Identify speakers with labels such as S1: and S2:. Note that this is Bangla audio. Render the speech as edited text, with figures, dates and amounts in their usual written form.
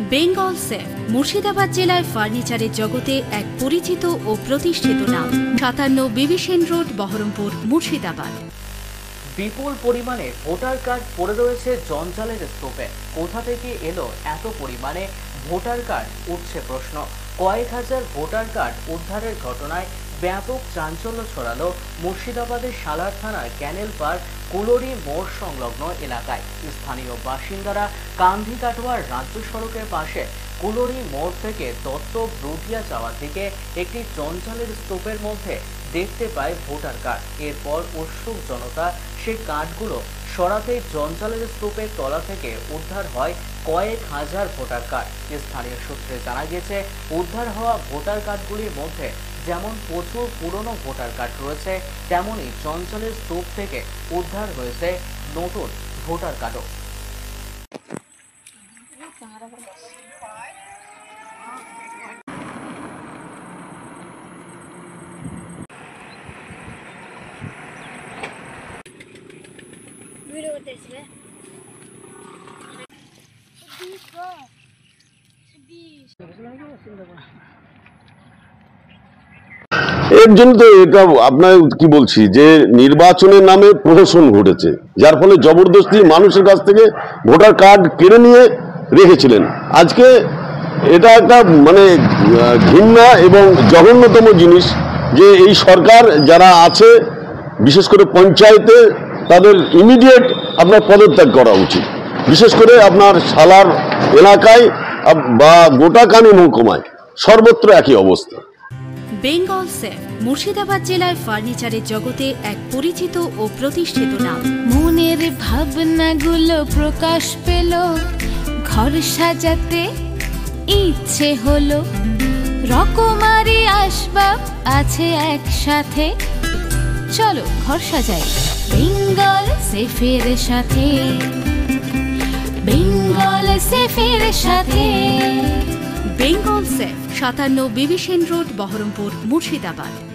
S1: বেঙ্গল সেফ মুর্শিদাবাদ জেলায় ফার্নিচারের জগতে এক পরিচিত ও প্রতিষ্ঠিত নাম। 57 বিবি সেন রোড, বহরমপুর, মুর্শিদাবাদ।
S2: বিপুল পরিমাণে ভোটার কার্ড পড়ে রয়েছে জঞ্জালের স্তূপে। কোথা থেকে এলো এত পরিমাণে ভোটার কার্ড, উঠছে প্রশ্ন। কয়েক হাজার ভোটার কার্ড উদ্ধারের ঘটনায় ব্যাপক চাঞ্চল্য ছড়ালো মুর্শিদাবাদের সালার থানার ক্যানেল পার কুলোরি মোড় সংলগ্ন এলাকায়। স্থানীয় বাসিন্দারা কান্ধি কাটোয়ার রাজ্য সড়কের পাশে কুলোরি মোড় থেকে দত্ত ব্রুটিয়া যাওয়ার দিকে একটি জঞ্জালের স্তূপের মধ্যে দেখতে পায় ভোটার কার্ড। এরপর উৎসুক জনতা সেই কার্ডগুলো সরাতেই জঞ্জালের স্তূপের তলা থেকে উদ্ধার হয় কয়েক হাজার ভোটার কার্ড। স্থানীয় সূত্রে জানা গেছে, উদ্ধার হওয়া ভোটার কার্ডগুলির মধ্যে যেমন প্রচুর পুরনো ভোটার কার্ড রয়েছে, তেমনই জঞ্জালের স্তূপ থেকে উদ্ধার হয়েছে নতুন ভোটার কার্ডও।
S3: এর জন্য তো এটা আপনার কি বলছি যে নির্বাচনের নামে প্রহসন ঘটেছে, যার ফলে জবরদস্তি মানুষের কাছ থেকে ভোটার কার্ড কেড়ে নিয়ে রেখেছিলেন। আজকে এটা একটা মানে ঘৃণা এবং জঘন্যতম জিনিস যে এই সরকার যারা আছে, বিশেষ করে পঞ্চায়েতে, তাদের ইমিডিয়েট আপনার পদত্যাগ করা উচিত। বিশেষ করে আপনার সালার এলাকায় বা গোটা কানি মহকুমায় সর্বত্র একই অবস্থা।
S1: বেঙ্গল সেফ মুর্শিদাবাদ জেলায় ফার্নিচারের জগতে এক পরিচিত ও প্রতিষ্ঠিত নাম।
S4: মনের ভাবনাগুলো প্রকাশ পেল, ঘর সাজাতে ইচ্ছে হলো, রকমারি আসবাব আছে একসাথে, চলো ঘর সাজাই বেঙ্গল সেফের সাথে, বেঙ্গল সেফের সাথে।
S1: Bengal safe 57 BB Sen road, Baharampur, Murshidabad.